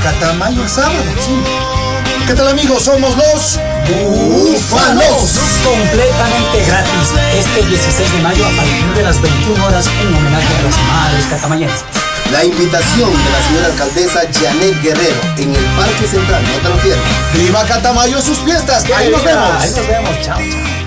Catamayo el sábado, sí. ¿Qué tal, amigos? Somos los Búfalos. Completamente gratis este 16 de mayo a partir de las 21 horas en homenaje a los madres catamayenses. La invitación de la señora alcaldesa Janet Guerrero en el Parque Central, no te lo pierdas. ¡Viva Catamayo en sus fiestas! Ahí nos vemos. Ahí nos vemos, chao, chao.